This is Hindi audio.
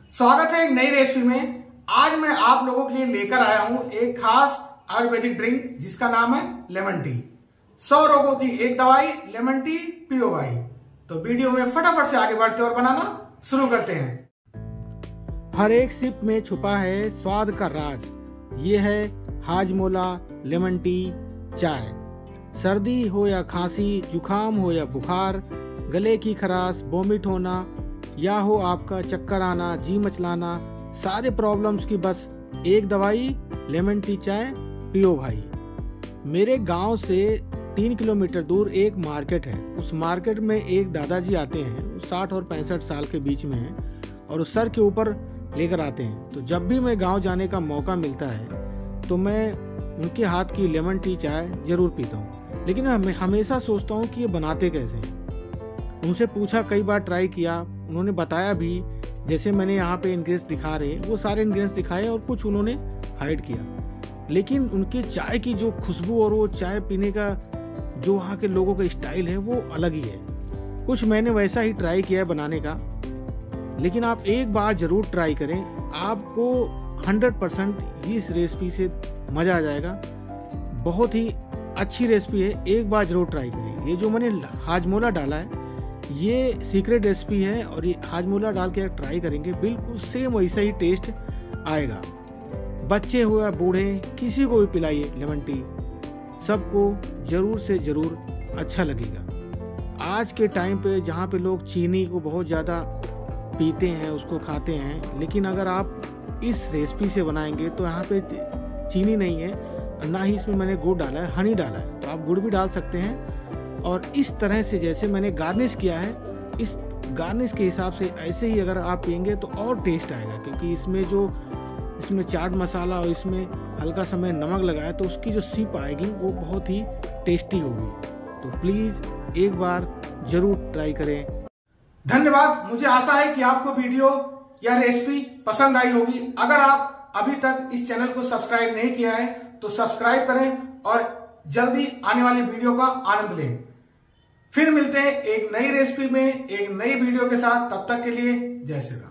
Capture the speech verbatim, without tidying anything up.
स्वागत है एक नई रेसिपी में। आज मैं आप लोगों के लिए लेकर आया हूं एक खास आयुर्वेदिक ड्रिंक जिसका नाम है लेमन टी। सौ रोगों की एक दवाई लेमन टी पियो भाई। तो वीडियो में फटाफट से आगे बढ़ते और बनाना शुरू करते हैं। हर एक सिप में छुपा है स्वाद का राज। ये है हाजमोला लेमन टी चाय। सर्दी हो या खांसी, जुकाम हो या बुखार, गले की खराश, वोमिट होना या हो आपका चक्कर आना, जी मचलाना, सारे प्रॉब्लम्स की बस एक दवाई लेमन टी चाय पियो भाई। मेरे गांव से तीन किलोमीटर दूर एक मार्केट है। उस मार्केट में एक दादाजी आते हैं, वो साठ और पैंसठ साल के बीच में हैं और उस सर के ऊपर लेकर आते हैं। तो जब भी मैं गांव जाने का मौका मिलता है तो मैं उनके हाथ की लेमन टी चाय जरूर पीता हूँ। लेकिन मैं हमेशा सोचता हूँ कि ये बनाते कैसे हैं। उनसे पूछा, कई बार ट्राई किया, उन्होंने बताया भी। जैसे मैंने यहाँ पे इंग्रेडिएंट्स दिखा रहे वो सारे इंग्रेडिएंट्स दिखाए और कुछ उन्होंने हाइड किया। लेकिन उनके चाय की जो खुशबू और वो चाय पीने का जो वहाँ के लोगों का स्टाइल है वो अलग ही है। कुछ मैंने वैसा ही ट्राई किया है बनाने का, लेकिन आप एक बार ज़रूर ट्राई करें। आपको हंड्रेड परसेंट इस रेसिपी से मज़ा आ जाएगा। बहुत ही अच्छी रेसिपी है, एक बार ज़रूर ट्राई करें। ये जो मैंने हाजमोला डाला है ये सीक्रेट रेसिपी है और ये हाजमोला डाल के ट्राई करेंगे बिल्कुल सेम वैसा ही टेस्ट आएगा। बच्चे हो या बूढ़े, किसी को भी पिलाइए लेमन टी, सबको ज़रूर से ज़रूर अच्छा लगेगा। आज के टाइम पे जहाँ पे लोग चीनी को बहुत ज़्यादा पीते हैं, उसको खाते हैं, लेकिन अगर आप इस रेसिपी से बनाएंगे तो यहाँ पे चीनी नहीं है, ना ही इसमें मैंने गुड़ डाला है, हनी डाला है। तो आप गुड़ भी डाल सकते हैं। और इस तरह से जैसे मैंने गार्निश किया है, इस गार्निश के हिसाब से ऐसे ही अगर आप पियेंगे तो और टेस्ट आएगा। क्योंकि इसमें जो इसमें चाट मसाला और इसमें हल्का सा मैं नमक लगाया तो उसकी जो सिप आएगी वो बहुत ही टेस्टी होगी। तो प्लीज़ एक बार ज़रूर ट्राई करें। धन्यवाद। मुझे आशा है कि आपको वीडियो या रेसिपी पसंद आई होगी। अगर आप अभी तक इस चैनल को सब्सक्राइब नहीं किया है तो सब्सक्राइब करें और जल्दी आने वाली वीडियो का आनंद लें। फिर मिलते हैं एक नई रेसिपी में एक नई वीडियो के साथ। तब तक के लिए जय श्री राम।